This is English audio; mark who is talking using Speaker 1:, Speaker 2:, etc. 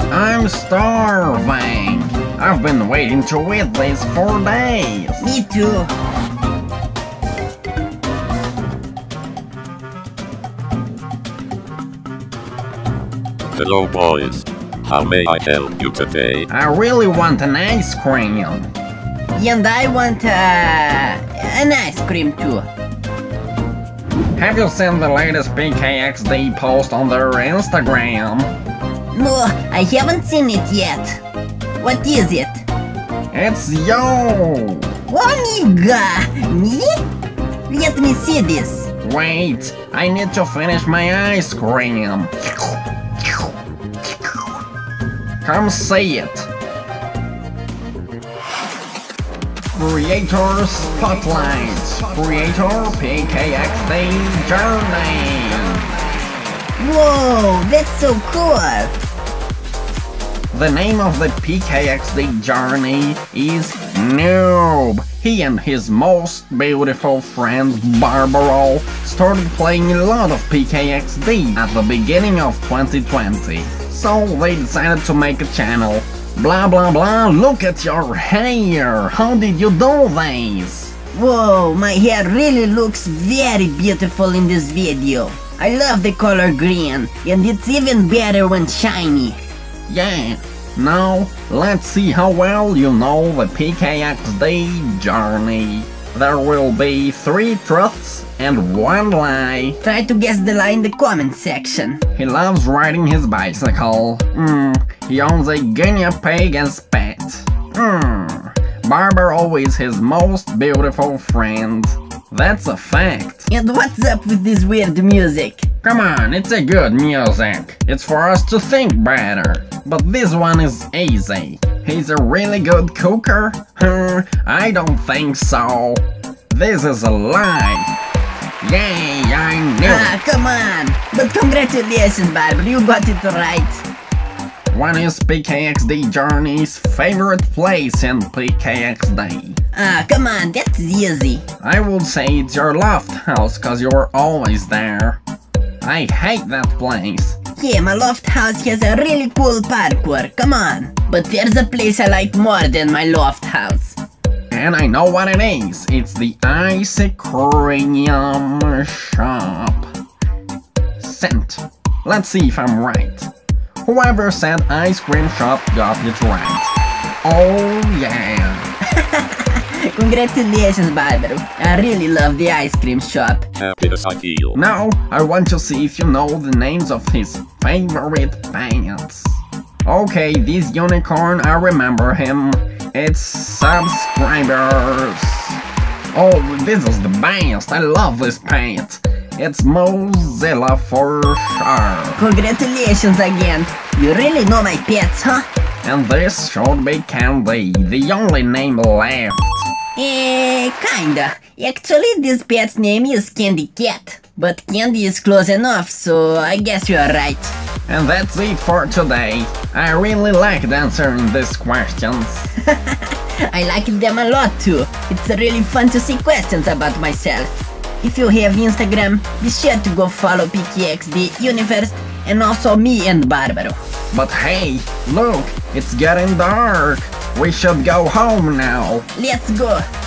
Speaker 1: I'm starving. I've been waiting to eat this for days.
Speaker 2: Me too.
Speaker 3: Hello boys. How may I help you today?
Speaker 1: I really want an ice cream.
Speaker 2: And I want an ice cream too.
Speaker 1: Have you seen the latest PKXD post on their Instagram?
Speaker 2: No, I haven't seen it yet. What is it?
Speaker 1: It's you!
Speaker 2: Omega! Me? Let me see this.
Speaker 1: Wait, I need to finish my ice cream. Come see it. Creator Spotlight. Creator PKXD Journey.
Speaker 2: Whoa, that's so cool.
Speaker 1: The name of the PKXD Journey is Noob. He and his most beautiful friend Barbaro started playing a lot of PKXD at the beginning of 2020. So they decided to make a channel. Blah blah blah, look at your hair! How did you do this?
Speaker 2: Whoa, my hair really looks very beautiful in this video. I love the color green, and it's even better when shiny.
Speaker 1: Yeah, now let's see how well you know the PKXD Journey. There will be 3 truths and 1 lie.
Speaker 2: Try to guess the lie in the comment section.
Speaker 1: He loves riding his bicycle. He owns a guinea pig as pet. Barbaro is his most beautiful friend. That's a fact.
Speaker 2: And what's up with this weird music?
Speaker 1: Come on, it's a good music. It's for us to think better. But this one is easy. He's a really good cooker? I don't think so. This is a lie. Yay, I knew it.
Speaker 2: Come on. But congratulations, Barbaro, you got it right.
Speaker 1: What is PKXD Journey's favorite place in PKXD?
Speaker 2: Come on, that's easy.
Speaker 1: I would say it's your loft house, cause you're always there. I hate that place.
Speaker 2: Yeah, my loft house has a really cool parkour, come on. But there's a place I like more than my loft house.
Speaker 1: And I know what it is. It's the ice cream shop. Sent. Let's see if I'm right. Whoever said ice cream shop got it right. Oh yeah.
Speaker 2: Congratulations, Barbaro. I really love the ice cream shop.
Speaker 3: Happiness I feel.
Speaker 1: Now, I want to see if you know the names of his favorite pets. Okay, this unicorn, I remember him. It's subscribers. Oh, this is the best. I love this pet. It's Mozilla for sure.
Speaker 2: Congratulations again. You really know my pets, huh?
Speaker 1: And this should be Candy, the only name left.
Speaker 2: Kinda. Actually, this pet's name is Candy Cat. But Candy is close enough, so I guess you're right.
Speaker 1: And that's it for today. I really liked answering these questions.
Speaker 2: I like them a lot too. It's really fun to see questions about myself. If you have Instagram, be sure to go follow PKXD Universe and also me and Barbaro.
Speaker 1: But hey, look, it's getting dark. We should go home now.
Speaker 2: Let's go.